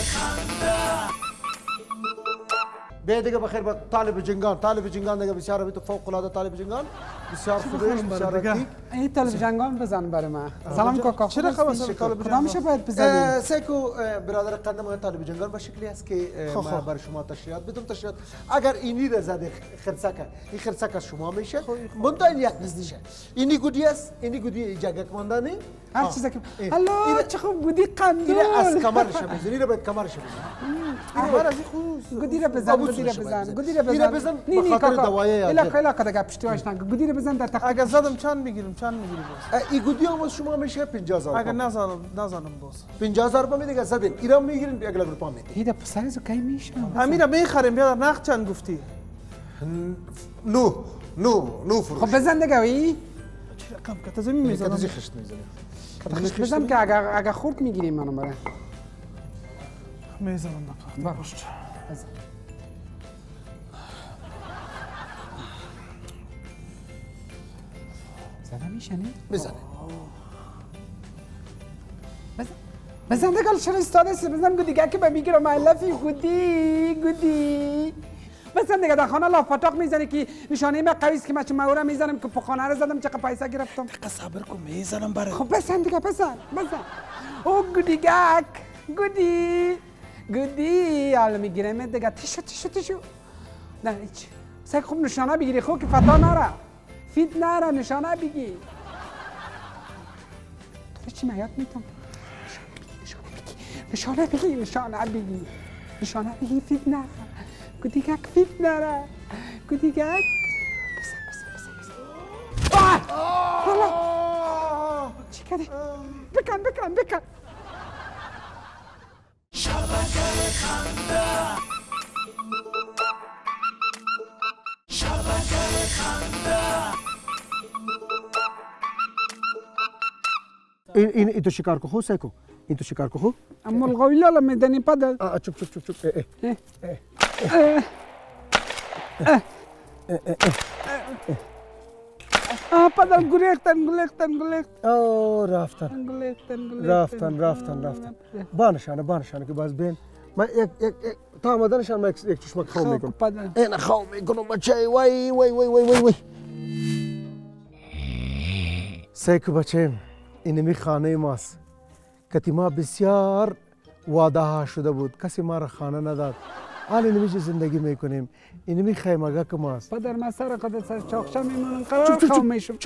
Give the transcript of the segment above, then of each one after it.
به دیگه بخیر با طالب جنگان دیگه بسیار به تو فوق العاده طالب جنگان بسیار خوبه بسیار رقیق این طالب جنگان بزن برای من سلام کاکا چرا خبر طالب جنگان میشه باید بزنیم سیکو برادر قنده ما طالب جنگان به شکلی است که ما برای شما تشریحات بدم تشریحات اگر اینی را زده خرسک این خرسک از شما میشه منتها این یک نزدیشه اینی گودی است اینی گودی جگک ماندنی هر چیزی که الله چه خوب گودی قندول این از کمرش میزنی این را باید کمرش بزنی کمر از خوس گودی را بزن گودی را بزن به خاطر دوایی الا کده پشتیاش نگو گودی را بزن در تخت اگر زدم چند میگیریم باز این گودی هم شما میشه 50000 اگر نزنم باز 50000 روپیه میده زدین ایران میگیرین 1 لک روپیه میده ایده پسر از کی میشه امیرا میخریم بیا نقد چند گفتی نو فروش خب بزن دیگه وی چه رقم که تازه میزنم کتازی خشت میزنه بزن که اگر خورد میگیریم منو برای میزنم نقد باش بزن زده میشه نه؟ بزنه بزن دیگه چرا استاده سی بزن دیگه که من میگیرم مالفی گودی بزن دیگه در خانه لاف پاتاق میزنی که نشانه من قوی است که من چه مورا میزنم که خانه رو زدم چقدر پیسه گرفتم دقیقه صبر کن میزنم برای خب بزن دیگه بزن او گودی حالا میگیرم دیگه تیشو نه هیچ سعی خوب نشانه بگیری خوب که فتا نره فیت نره نشانه بگی تو چی میاد میتونم نشانه بگی فیت نره گودیگک فیت نره گودیگک بزن حالا چی کردی بکن شبکه خنده این تو شکار کو سیکو این تو شکار کو اما الغویلا لما میدنی پدل چوب پدل گریختن رفتن بانشانه که باز بین من یک تا آمدنشان من یک چشمک خواب میکنم این خواب میکنم بچه وای سیکو بچه اینمی خانه ماست که ما بسیار واده ها شده بود کسی ما را خانه نداد حال اینمی زندگی میکنیم اینمی خیمگه که ماست پدر من سر قدر سر چاخشه میمونم قرار خواب میشم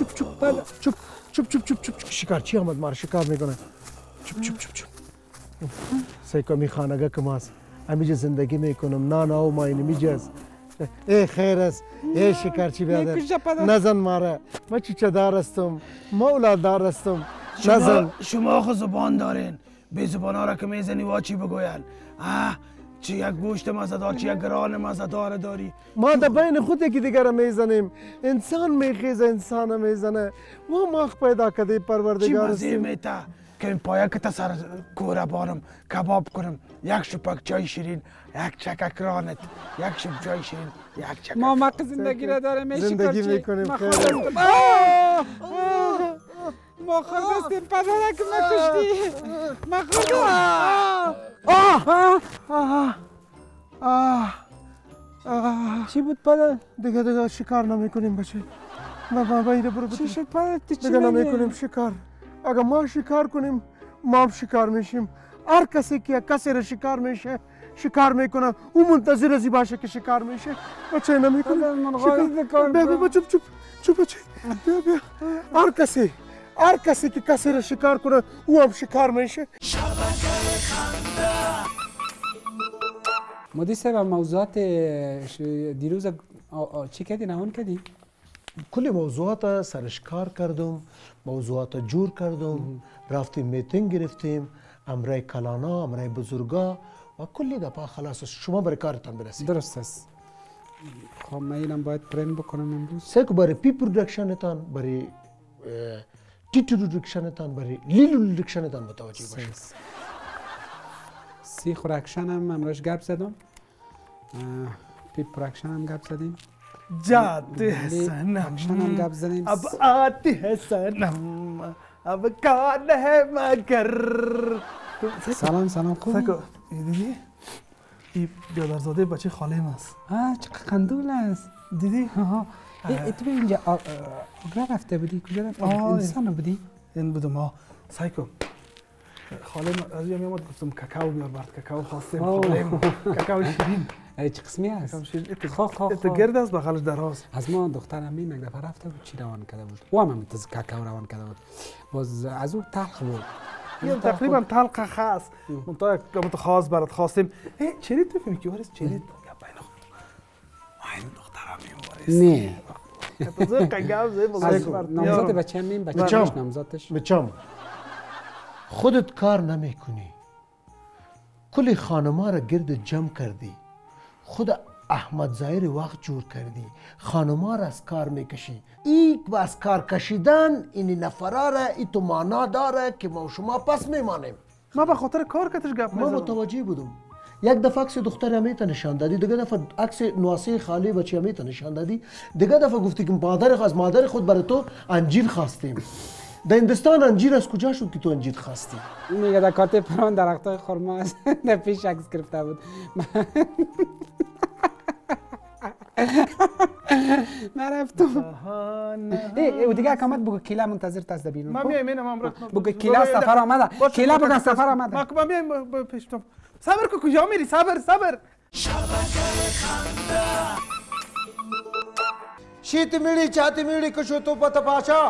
چوب شکار چی آمد ما را شکار میکنه چوب سیکو می خانگه که ماست همیشه زندگی میکنم نه ما اینمی جز ای خیر است ای شکرچی بیادر نزن ماره من چوچه دار هستم ما اولاد دار هستم نزن شما خود زبان دارین به زبان ها را که میزنی وا چی بگوین چی یک گوشت مزدار چی یک گران مزدار داری ما در بین خود یکی دیگر را میزنیم انسان میخیزه انسان میزنه ما پیدا کده پروردگار هستیم چی مزه میته که این پایه که تا سر کوره بارم کباب کنم یک شپک چای شیرین یک چکک رانت یک شپ چای شیرین یک چکک ما مق زندگی را داره میشه زندگی میکنیم خیر ما خود هستیم پدره که ما کشتی ما خود چی بود پدر؟ دیگه شکار نمیکنیم بچه ما اینه برو چی شد پدر؟ دیگه نمیکنیم شکار اگر ما شکار کنیم ما هم شکار میشیم هر کسی که کسی را شکار میکنه او منتظر ازی باشه که شکار میشه بچه نمیکنیم بیا چوب بچه بیا هر کسی که کسی را شکار کنه او هم شکار میشه شبکه خنده مدیر صاحب موضوعات دیروز چی کردی نهان کردی؟ کلی موضوعات سرش کار کردم موضوعات جور کردم رفتیم میتینگ گرفتیم امرای کلانا امرای بزرگا و کلی گپا خلاص شما برای کارتان برسید درست است خب من اینم باید پرین بکنم امروز سیکو برای پی پرودکشنتان برای تی پرودکشنتان برای لیلو پرودکشنتان متوجه باشید سی خوراکشن هم امروز گپ زدم پی پرودکشن هم گپ زدیم جاده سنم هم گپ زدیم اب آتی ہے سنم اب کان ہے مگر سلام خوبی؟ سکو دیدی؟ این بیادرزاده بچه خالیم است. چقدر خندول است. دیدی؟ تو به اینجا آگرا رفته بودی؟ کجا رفته بودی؟ انسان بودی؟ این بودم سایکو خالیم از یه میامد گفتم کاکاو بیار برد کاکاو خواستیم خالیم کاکاو شیرین چه قسمی است؟ کاکاو شیرین خواه ات گرد است بغلش دراز از ما دخترم یک دفعه رفته بود چی روان کرده بود او هم میتونست کاکاو روان کرده بود باز از او تلخ بود این تقریبا تلخ خاص منطقه قامت خاص برات خواستیم چرید تو فهمی که وارست چرید یا بین این دخترم میوارست نه زه قگاو زه بزرگ نامزد بچه همین بچه نامزدش بچم خودت کار نمی کنی کل خانما را گرد جمع کردی خود احمد ظاهر وقت جور کردی خانما را از کار میکشی این با از کار کشیدن این نفرا را ای تو معنا داره که ما شما پس میمانیم ما به خاطر کار کتش گپ ما متوجه بودم یک دفعه عکس دختر امیت نشان دادی دیگه دفعه عکس نواسه خالی بچه امیت نشان دادی دیگه دفعه گفتی که از مادر خود برای تو انجیر خواستیم در هندوستان انجیر از کجا شد که تو انجیر خواستی؟ میگه در کارت پران درختای خرما است در پیش عکس گرفته بود نرفتم او دیگه کامنت بگو کیلا منتظر تاز بیرون ما میایم اینم امرت بگو کیلا سفر آمده کیلا بگو سفر آمده ما میایم پیشتم صبر کو کجا میری صبر شبکه خنده شیت میلی چاتی میلی کشو تو پتا پاشا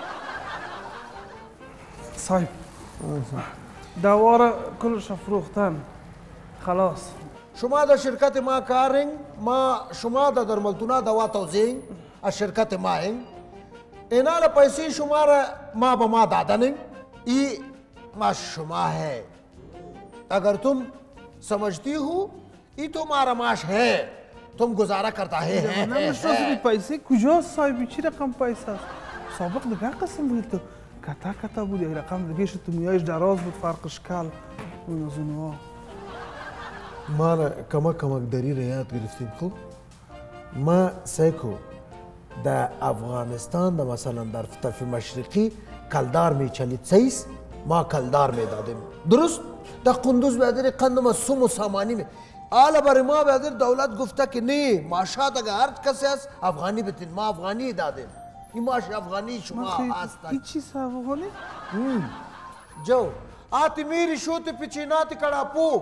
صاحب دواره کلش فروختن خلاص شما در شرکت ما کارین ما شما در درملتونا دوا توزیع از شرکت ما این اینا را پیسے شما را ما با ما دادن ای ما شما ہے اگر تم سمجھتی ہو ای تمہارا معاش ہے تم گزارا کرتا ہے نمیشناسی پیسه کجا صاحبی چی رقم پیسه است سابق دیگه قسم بود تو کتا بود یک رقم دیگه شد تو میایش دراز بود فرقش کل اون از اونها ما را کمک دری را یاد گرفتیم خوب ما سیکو در افغانستان در مثلا در طرف مشرقی کلدار می چلید سیس ما کلدار می دادیم درست در قندوز بیادر قندم از سوم و سامانی می آلا برای ما بیادر دولت گفته که نه ماشاد اگر هر کسی هست افغانی بتین ما افغانی دادیم این ماش افغانی شما هستن این چیز افغانی؟ جو آتی میری شوت پیچیناتی کڑاپو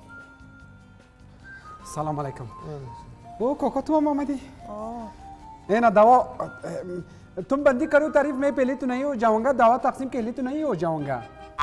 سلام علیکم او کوکو تو هم آمدی؟ اینا دوا तुम बंदी करो तारीफ मैं पहले तो नहीं हो जाऊंगा दावा तकसीम के लिए तो नहीं हो जाऊंगा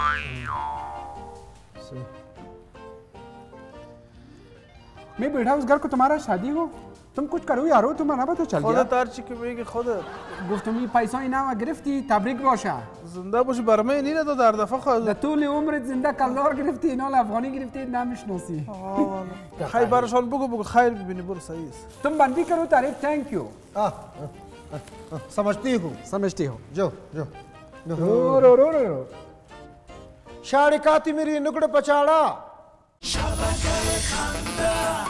मैं बैठा उस घर को तुम्हारा शादी हो तुम कुछ करो यारो तुम्हारा पता चल गया خودت هر چی که میگی خودت گفتم این پیسا اینا گرفتی تبریک باشه زنده باشی برای من اینه تو در دفعه خود در طول عمرت زنده کلدار گرفتی اینا افغانی گرفتی نمیشناسی خیر برشان بگو خیر ببینی برو صحیح است तुम बंदी करो तारीफ थैंक यू समझती हो जो रो شارکاتی میری نکڑ پچاڑا شبکه خنده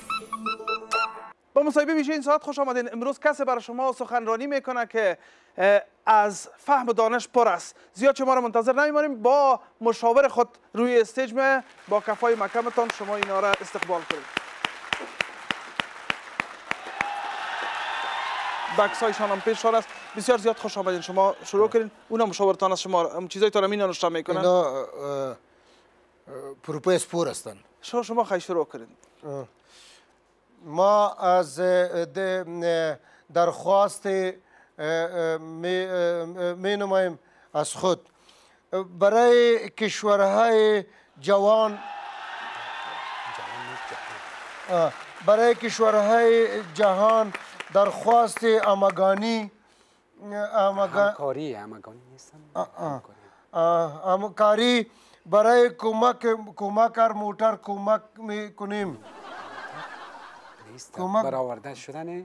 با مصاحبه ویژه این ساعت خوش آمدین امروز کسی برای شما سخنرانی میکنه که از فهم و دانش پر است زیاد شما را منتظر نمیمانیم با مشاور خود روی استیج با کفای محکمتان شما اینا را استقبال کنید بکسایشان هم پیششان است بسیار زیاد خوش آمدین شما شروع کنین اونم مشاورتان از شما چیزای تا را مینانشتا میکنن اینا پروپیس پور هستن شما خیلی شروع کنید ما از درخواست می نماییم از خود برای کشورهای جوان جهان درخواست همکاری برای کمک موتر کمک میکنیم برآورده شدن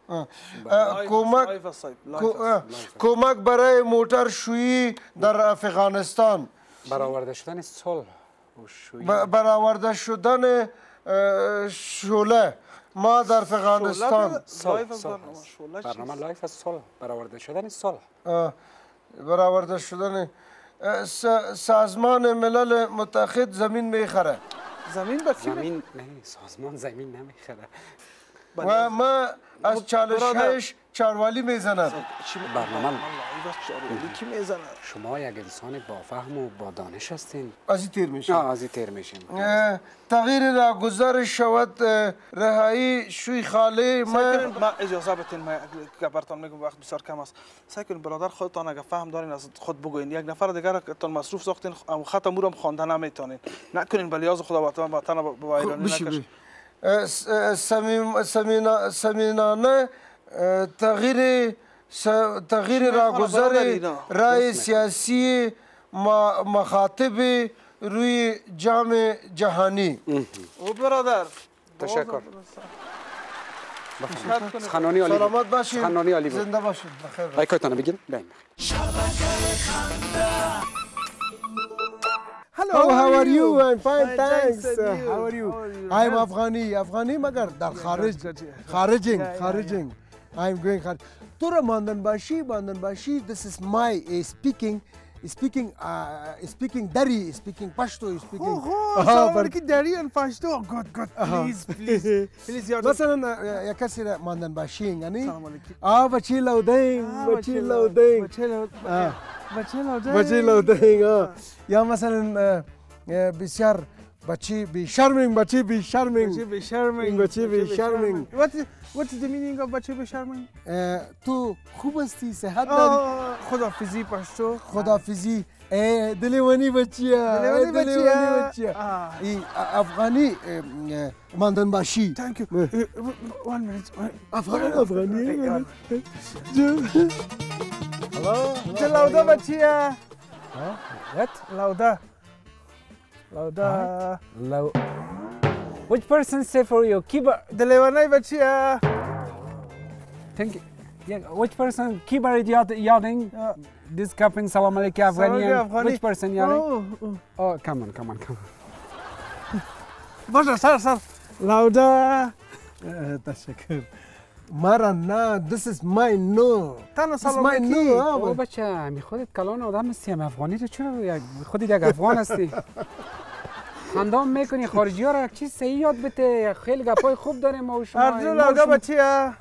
کمک برای موتر شویی در افغانستان برآورده شدن صلح برآورده شدن شعله ما در افغانستان برنامه لایف از صلح برآورده شدن صلح برآورده شدن سازمان ملل متحد زمین میخره. زمین به کی؟ زمین نه، سازمان زمین نمیخره. و ما از چالشش چاروالی میزنم. برنامه کی میزنه؟ شما یک انسان با فهم و با دانش هستین. از این تیر میشیم. از این تیر میشیم. تغییر را گزارش شود رهایی شوی خاله ما اجازه بتین ما براتون میگم وقت بسیار کم است. سعی کنید برادر خودتان اگه فهم دارین از خود بگوین. یک نفر دیگر تان مصروف ساختین خط امورم خوانده نمیتونین. نکنین بلیاز خدا وطن با ایرانی نکش. سمینانه تغییر راهگذار رای سیاسی مخاطب روی جام جهانی. او برادر تشکر. خنانی عالی. سلامت باشید. خنانی عالی. زنده باشید. بخیر. لایکاتون بگین. شبکه خنده. Hello, how are you? I'm fine, thanks. How are you? I'm Afghani مگر در خارجing. I'm going خارج. تو را ماندن باشی. This is my speaking Dari, speaking Pashto, speaking. سلام علیکم دری and Pashto. God, please. مثلا یک کسی را ماندن باشی یعنی سلام علیکم. بچه لودین. یا مثلا بسیار بچه بی شرمینگ. What is the meaning of بچه بی شرمینگ؟ تو خوب هستی، صحت داری؟ خدافیزی پشتو. خدافیزی. دلیوانی بچیه. افغانی ماندن باشی. Thank you. 1 minute. افغانی. چه لوده بچیه؟ What? لوده. Which person say for you? Keyboard. دلیوانی بچیه؟ Thank you. Yeah, which person keyboard yelling? This capping salam alaikum Afghani. Which person yelling? Oh, come on. باشه سر. لوده. تشکر. مرا نه. This is my no. تنها This is سلام my علیکم. او بچه می خودت کلان آدم هستی، هم افغانی تو چرا خودت یک افغان هستی؟ خندام میکنی خارجی ها را یک چیز صحیح یاد بده. خیلی گپای خوب داریم ما و شما. اردو لوده بچیه؟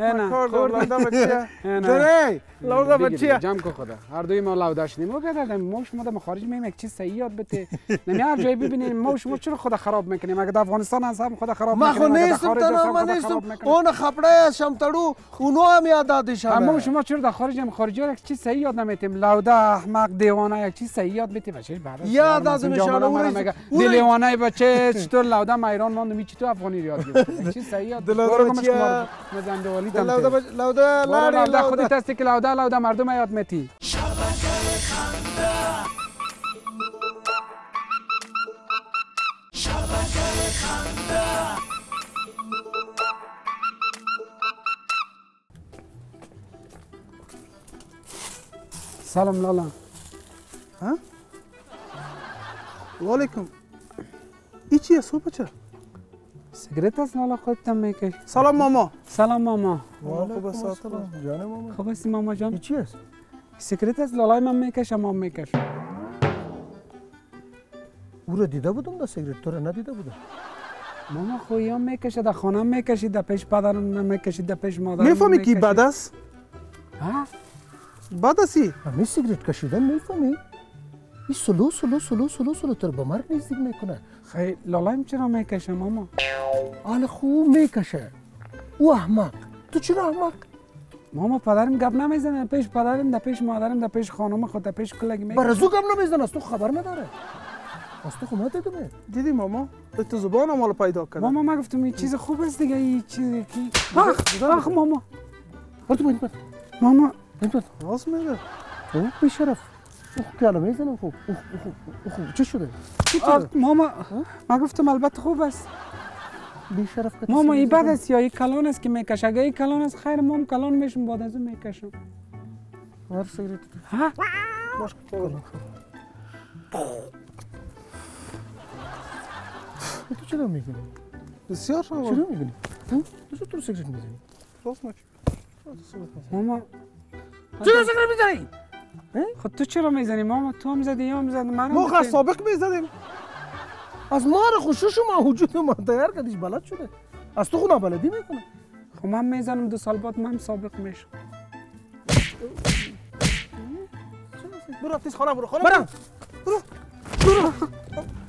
لوده بچیه؟ جمع کن خدا. هر دوی ما لوده شدیم. ما گفتم ما شما در خارج میایم یک چیز صحیح یاد بده. نمی هر جایی ببینیم ما شما چرا خدا خراب میکنیم؟ اگر در افغانستان هم خدا خراب ما میکنیم. خو نیستم تنها من نیستم. اون خبره شمترو اونو هم یاد دادشان. اما شما چرا در خارج هم خارجی ها یک چیز صحیح یاد نمیتیم؟ لوده احمق دیوانه یک چیز صحیح یاد بده بچه. بعد یاد دادمشان. دیوانه بچه چطور لوده ما ایران ماندم چی تو افغانی یاد گرفتی؟ چی صحیح یاد بگیری؟ مزنده والی تام. لوده لوده خودت هستی که لوده مردم یاد میتی. شبکه خنده. شبکه خنده. سلام لالا. ها؟ وعلیکم. ای چیه صبح بچه؟ سیگرت است لالا خودت هم میکش. سلام ماما. سلام ماما. خوب است جان ماما. خوب هستی ماما جان؟ چی است؟ سیگرت است لالای من میکشم هم میکش. او را دیده بودم دا سیگرت تو را ندیده بودم. ماما خویی هم میکشه در خانه میکشید در پیش پدرم نمیکشید در پیش مادرم میفهمی کی بد است؟ ها؟ بد هستی؟ همین سیگرت کشیدن میفهمی؟ این سلو تر به مرگ نزدیک میکنه. خیلی لالایم چرا میکشه ماما؟ حال خوب میکشه. او احمق. تو چرا احمق؟ ماما پدرم گپ نمیزنه پیش پدرم در پیش مادرم در پیش خانم خود در پیش کلگی میکشه. برازو گپ نمیزنه از تو خبر نداره. از تو خب ندیدم. دیدی ماما؟ تو زبانم مال پیدا کرد. ماما ما گفتم این چیز خوب است دیگه این چیزی کی؟ آخ ماما. برو ماما راست میگه. او بیشرف. اوه کلمه میزنم خوب. اوه چی شده؟ ماما ما گفتم البته خوب است. بیشرف. ماما این بد است یا این کلان است که میکشه؟ اگه این کلان است خیر مام کلان میشم بعد از اون میکشم. هر سیگرت. ها؟ باش کلان. تو چرا میگی؟ بسیار شما. چرا میگی؟ تو چطور سیگرت میزنی؟ راست میگی. ماما چرا سیگرت میزنی؟ خود تو چرا میزنی ماما؟ تو هم زدی یا هم زدی؟ ما از سابق میزدیم. از ما رو خوشش ما وجود ما تیار کردیش بلد شده. از تو خود بلدی میکنه. خب من میزنم 2 سال بعد من سابق میشم. برو تیز خانه برو. برو.